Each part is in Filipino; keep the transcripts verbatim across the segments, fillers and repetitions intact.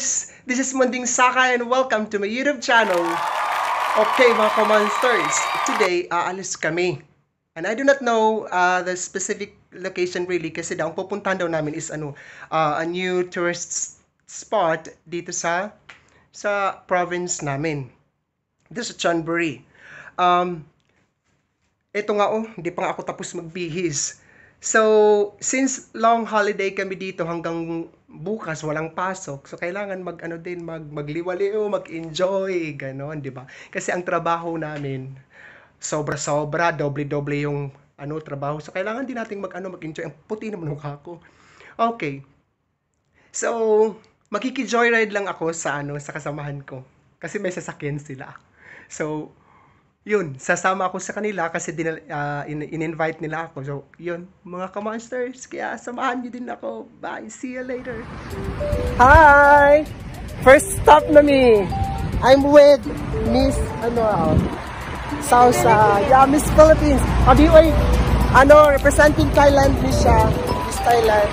guys! This is Munding Saka and welcome to my YouTube channel. Okay mga ka-monsters, today aalis kami. And I do not know uh, the specific location really kasi daw ang pupuntahan daw namin is ano, uh, a new tourist spot dito sa sa province namin. Dito sa Chonburi. Um, ito nga oh, hindi pa nga ako tapos magbihis. So, since long holiday kami dito hanggang bukas walang pasok, so kailangan mag ano din mag magliwaliw, mag-enjoy, ganon, 'di ba? Kasi ang trabaho namin sobra-sobra, doble-doble yung ano trabaho. So kailangan din nating mag ano mag-enjoy. Ang puti naman ng mukha ko. Okay. So, makiki-joyride lang ako sa ano sa kasamahan ko kasi may sasakyan sila. So, yun, sasama ako sa kanila kasi din, uh, in-invite nila ako. So, yun, mga ka-monsters, kaya samahan niyo din ako. Bye, see you later. Hi! First stop na mi. I'm with Miss, ano, uh, Sausa. Yeah, Miss Philippines. Abi, oy, ano, representing Thailand, Miss siya. Miss Thailand.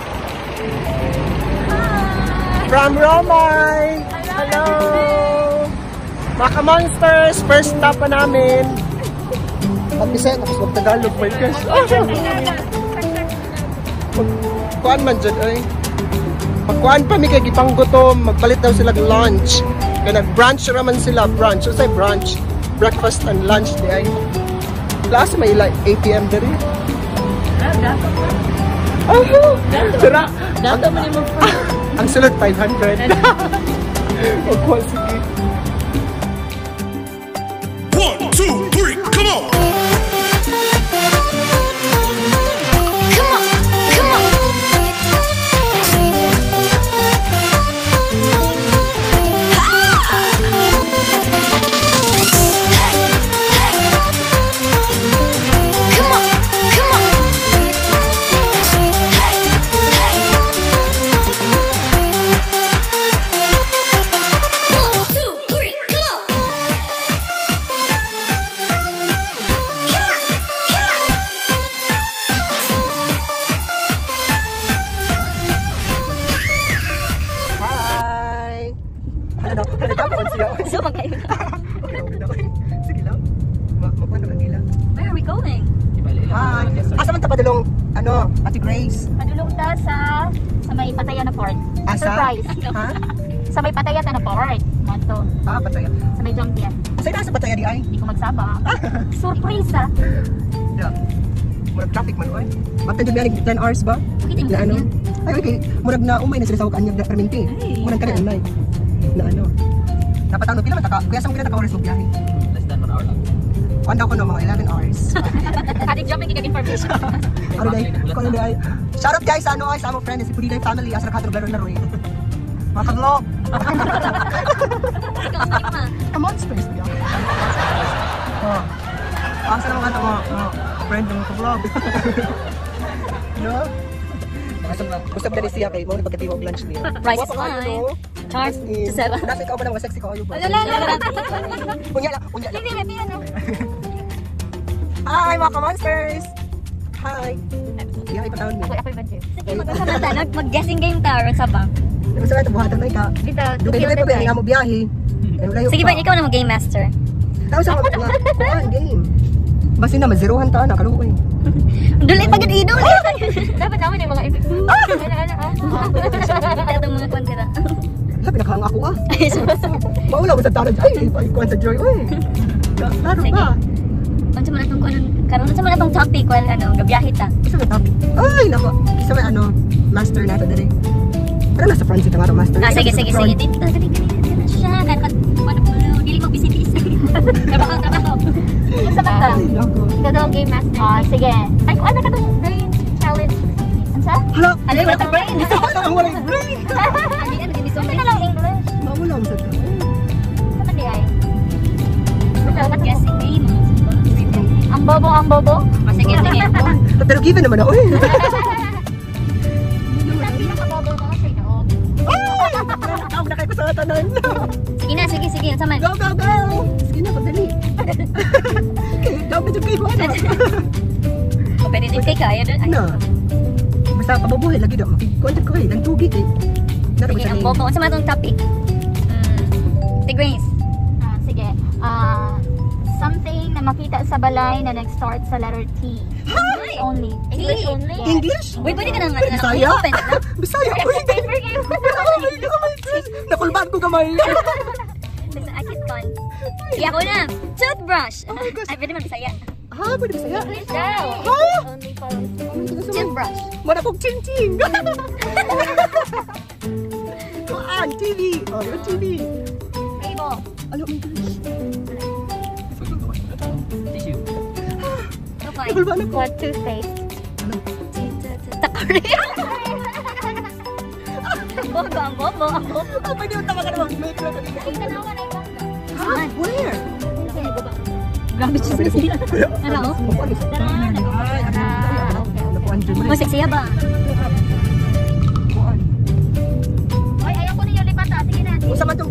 Hi! From Romay. Hello! Mga ka-monsters, first stop pa namin. At isa, tapos mag-Tagalog, my gosh. Magkuhan man dyan, ay. Magkuhan pa, may kagipang gutom. Magpalit daw sila ng lunch. Kaya nag-brunch naman sila, brunch. So, say brunch. Breakfast and lunch, di ay. Last, may like eight p m dari. Oh, tira. Dato mo ni mo. Ang sulod, five hundred. Magkuhan, sige. One, two, three, come on! Come on, come on. Come on, come on. One, two, three, come on. Ano, ano tapos siya? So, magkayo. Sige lang. Magpano lang nila. Where are we going? Hi. Asa man tapadulong, ano, Ate Grace? Padulong ta sa sa may patayan na port. Asa? Surprise. Ha? Sa may patayan na port. Manto. Ah, pataya. Sa may junkyard. Sa'yo na sa pataya di ay? Hindi ko magsaba. Surprise ah. Yeah. Murag traffic man, oy. Bakit yung biyanig ten hours ba? Okay, Na ano? Ay, okay. Murag na umay na sila sa kanyang perminti. Murag ka rin umay. Na ano? Dapat ano, pila man taka? Kuya, saan mo pila taka-oras ng biyahe? Less than one hour lang. Kuhan daw ko no, mga eleven hours. Ating jumping kikag information. Ano day? Kung ano day? Shoutout guys sa ano ay sa among friend si Pudiday family asa naghatro garo na roy. Mga ka-vlog. Ikaw, stop na. Come on, space niya. Oh. Ang sarap mga tamo, friend ng ka-vlog. No? Usap na rin siya kay mo pagkatiwag lunch niya. Price is fine. Charge to seven. Nasa ikaw ba naman sexy ka kayo ba? Ala, ala, ala. Unya lang, unya lang. Hindi, hindi, ano. Hi mga ka-monsters! Hi! Biyahe pa taon mo. Ako, ako'y budget. Sige, magkasama ta. Mag-guessing game ta. Sa bang? Ano sa ito, buhatan na ika? Dito, Dugay na ito ba? Nga mo biyahe. sige ba, ikaw na mag-game master. Tapos ako nga, ah, game. Basta na, mazerohan ta na, kalukoy. Duli, pagod idol. Dapat naman yung mga effect. Ano, ano, ah. Kita itong mga kwantira. Wala, pinakahang ako ah. Maula mo sa tanong, ay, ikuan sa Joy, uy. Laro Sige. ba? Unsa man atong kuan karon sa man atong topic wal ano gabiyahe ta. Isa may topic. Ay, nako. Isa may ano, master na ito dali. Pero nasa France ito nga master. Ah sige sige sige dito dali dali dali siya kan kan ano dili mo busy busy. Trabaho trabaho. Unsa man ta? Ay, nako. Kada game master. Ah sige. Ay ko ana kadong brain challenge. Unsa? Hala. Ano ba ta brain? Ano ang wala brain? Ali ano gini so na lang English. Maula mo sa ito. Sa di ay. Dapat guessing game. Ang bobo ang bobo. Ah, sige sige. Pero given naman ako eh. Pinaka-bobo mo sa ino. Tawag na kayo ko sa tanan. Sige na, sige, sige. Sama. Go, go, go! Sige na, pagdali. Daw, medyo kayo mo. O, pwede din kay kaya doon. Ano? Basta pababuhay lagi daw. Makikikuan ko eh. Nagtugi eh. Naroon Sige, sa ang name. bobo. Unsa man tong topic? Mm. Tigways. Ah, sige. Ah, something na makita sa balay na nag-start sa letter T. English only. English only? Yes. English? Uy, pwede ka nang ano, Bisaya? open na. Bisaya? Paper game. Oh my God! Nakulbaan ko kamay. Basta akit kon. Iya ko na. Toothbrush. Ay, pwede man Bisaya. Ha? Pwede Bisaya? English daw. Only for toothbrush. Mara kong ching-ching. Kuan, T V. Oh, yung T V. Table. Ano, my gosh. Tissue. So fine. Nakulbaan ako. What toothpaste? Takari. Ang bobo, ang bobo, ang bobo. Oh, pwede yung tama ka naman. May kira ka dito. Tanawa na ibang. Ha? Where? Grabe siya sila. Ano? Nakuan dyan mo Mo siya ba? Oy, ayaw ko ninyo lipat ah. Sige na. Usa man tong